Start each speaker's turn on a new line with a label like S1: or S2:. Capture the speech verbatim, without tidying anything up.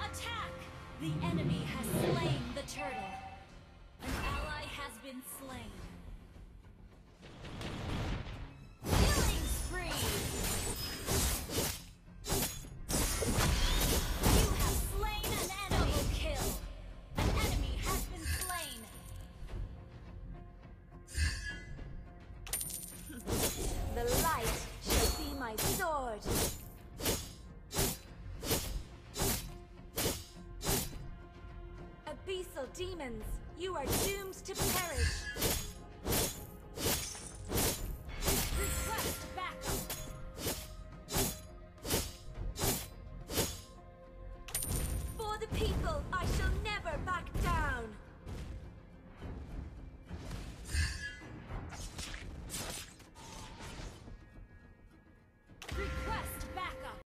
S1: Attack! The enemy has slain the turtle. An ally has been slain. Killing spree! You have slain an enemy. Double kill. An enemy has been slain. The light shall be my sword. Abyssal demons, you are doomed to perish. Request backup. For the people, I shall